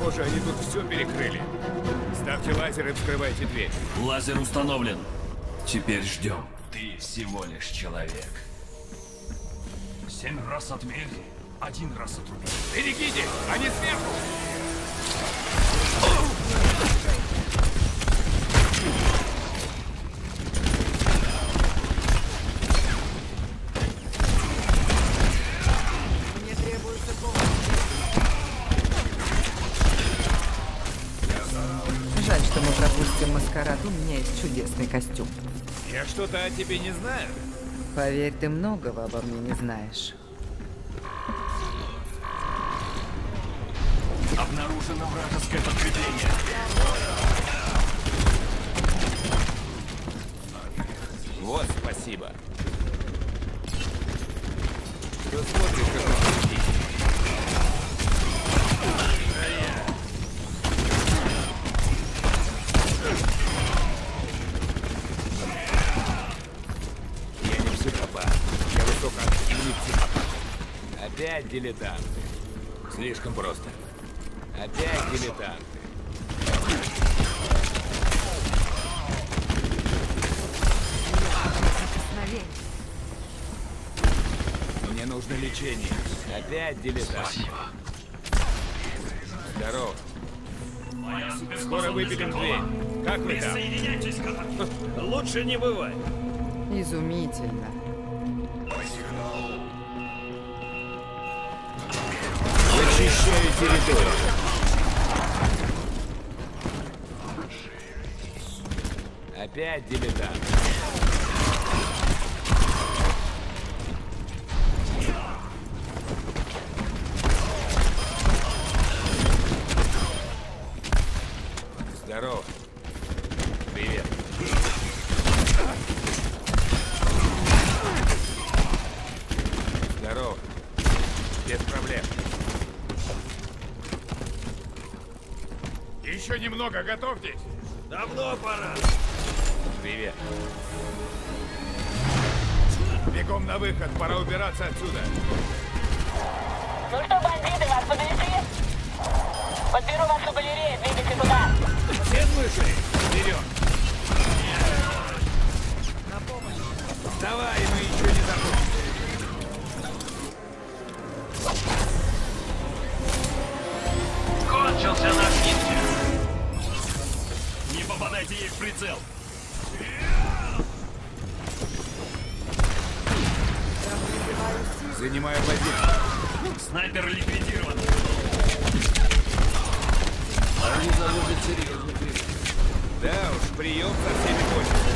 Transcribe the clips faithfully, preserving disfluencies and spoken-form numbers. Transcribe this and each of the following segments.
Похоже, они тут все перекрыли. Ставьте лазер и вскрывайте дверь. Лазер установлен. Теперь ждем. Ты всего лишь человек. Семь раз отмерили, один раз отрубили. Берегите! Они сверху! Мне требуется помощь. Жаль, что мы пропустим маскарад. У меня есть чудесный костюм. Я что-то о тебе не знаю. Поверь, ты многого обо мне не знаешь. Обнаружено вражеское подкрепление. Вот, спасибо. Что смотришь, как он сидит? Я не психопат. Я высокоактивный психопат. Опять дилетант. Слишком просто. Опять дилетанты. Мне нужно лечение. Опять дилетант. Спасибо. Здорово. Скоро выберем дверь. Как вы там? Присоединяйтесь к нам. Лучше не бывает. Изумительно. Зачищаю территорию. Опять дилетант. Здорово. Привет. Здорово. Без проблем. Еще немного, готовьтесь. Давно пора. Привет. Бегом на выход, пора убираться отсюда. Ну что, бандиты, вас подвезти? Подберу вашу галерею, двигайте туда. Все слышали? Вперед. На помощь. Давай, мы еще не закончили. Кончился наш ниндзя. Не попадайте ей в прицел. Занимаю позицию. Снайпер ликвидирован. Они заложат серьезный прием. Да уж, прием со всеми точно.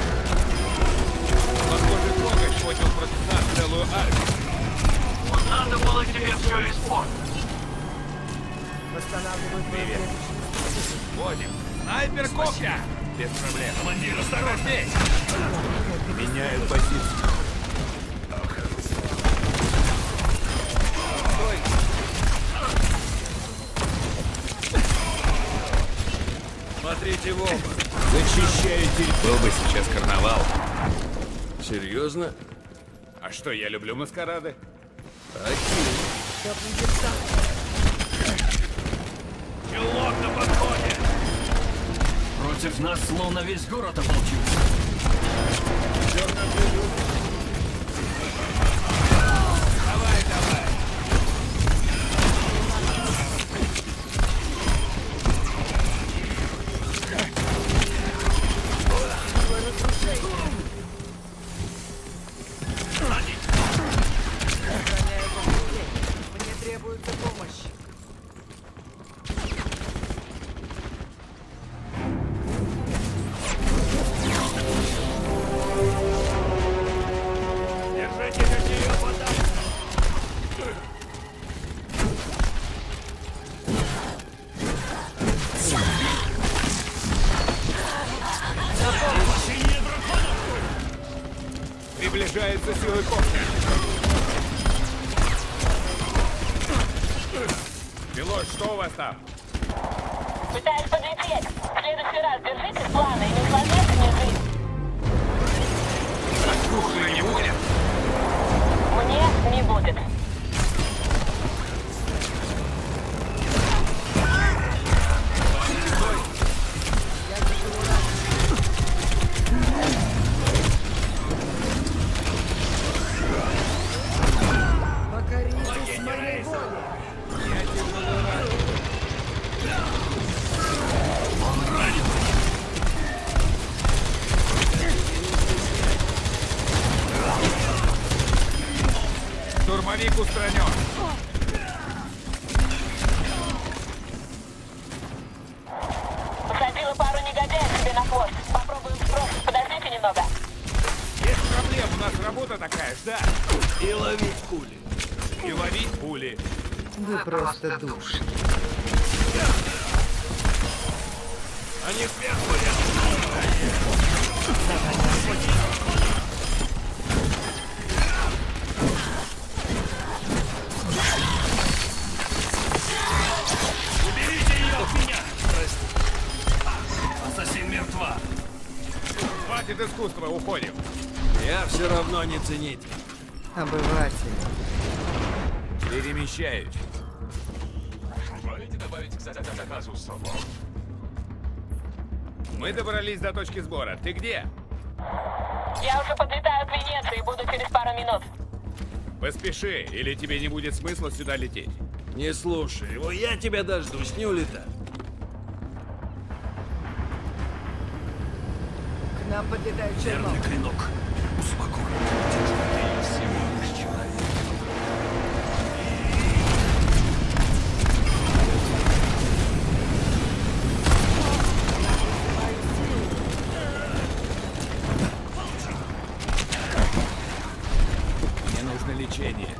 Похоже, Когач поднял против нас целую армию. Надо было тебе все испортить. Восстанавливаю твою Привет. Вводим. Снайпер Кокля! Без проблем. Командир, осторожно. Здесь. Меняют позицию. Стой. Смотрите в оба. Зачищаю территорию. Был бы сейчас карнавал. Серьезно? А что, я люблю маскарады? Пилот на подходе. Против нас словно весь город ополчился. Давай, давай. Мне требуется помощь. Держите ее подальше. Приближается силы Кокля. Пилот, что у вас там? Пытаюсь подлететь. В следующий раз держитесь плана и не усложняйте мне жизнь. Слушай, не будет? Мне не будет. Штурмовик устранен. Посадила пару негодяев себе на хвост. Попробуем сбросить. Подождите немного. Есть проблема, у нас работа такая, ждать. И ловить пули. И ловить пули. Вы просто душ. Они сверху рядом. Уберите ее от меня! Прости. Ассасин мертва. Хватит искусства, уходим. Я все равно не ценитель. Обыватель. Перемещаюсь. Мы добрались до точки сбора. Ты где? Я уже подлетаю к Венеции, буду через пару минут. Поспеши, или тебе не будет смысла сюда лететь. Не слушай его, я тебя дождусь, не улетай. К нам подлетает чернок. Верный клинок. Успокой. Ты всего лишь человек. Мне нужно лечение.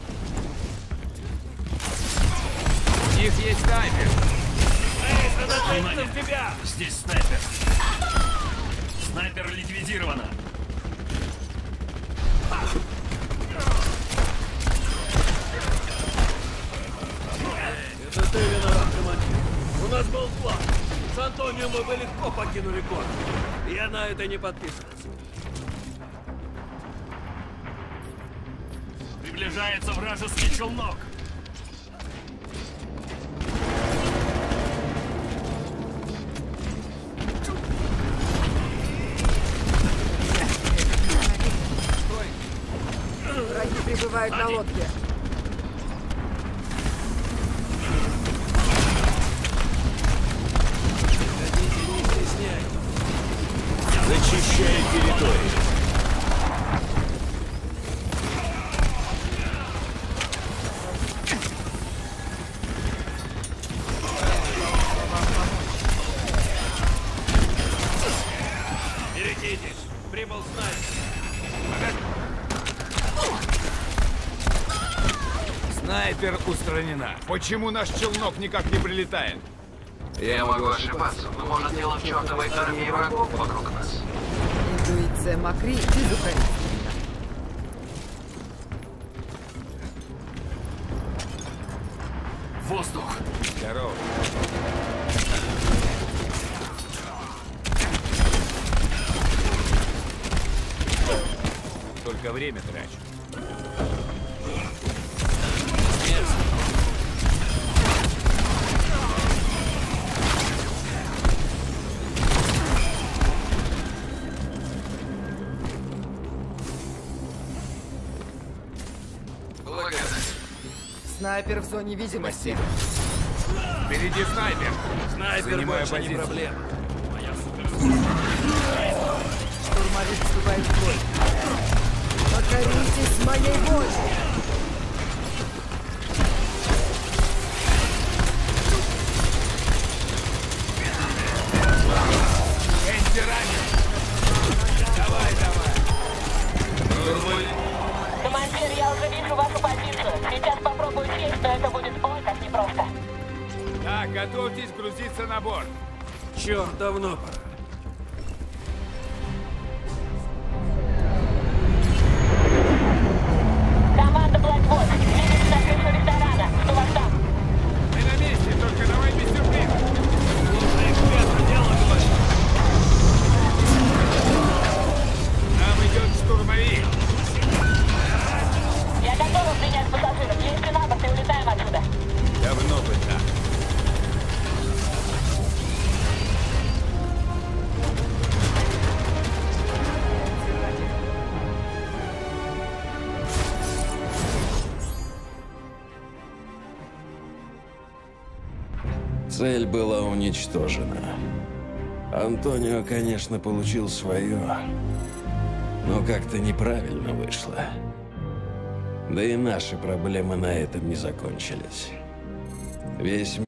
У них есть снайпер. Внимание! Здесь снайпер. Снайпер ликвидирована. Это ты виноват, командир. У нас был план. С Антонио мы бы легко покинули город. Я на это не подписывался. Приближается вражеский челнок. Враги прибывают на лодке. Зачищай территорию. Берегитесь, прибыл снайпер. Снайпер устранена. Почему наш челнок никак не прилетает? Я могу ошибаться, но может дело в чертовой армии врагов вокруг нас. Интуиция Макри безукоризненна. Воздух. Здорово. Только время трачу. Благодарю. Снайпер в зоне видимости. Впереди снайпер. Снайпер Занимаю больше не позицию. проблема. Штурмовик вступает в бой. Покоритесь моей воле. Энди ранен. Давай, давай. Командир, я уже вижу вашу позицию. Сейчас попробую сесть, но это будет ой как непросто. Так, готовьтесь грузиться на борт. Черт, давно пора. Команда Блэквуд, двигайтесь на крышу ресторана. Что вас там? Мы на месте, только давай без сюрприза. Слушай, эксперт, дело говорит. Нам идет штурмовик. Я готова принять пассажиров. Лезьте на борт и улетаем отсюда. Давно бы так. Цель была уничтожена. Антонио, конечно, получил свое, но как-то неправильно вышло. Антонио, конечно, получил свое, но как-то неправильно вышло. Антонио, конечно, получил свое, но как-то неправильно вышло. Антонио, конечно, получил свое, но как-то неправильно вышло. Антонио, конечно, получил свое, но как-то неправильно вышло. Антонио, конечно, получил свое, но как-то неправильно вышло. Да и наши проблемы на этом не закончились. Весь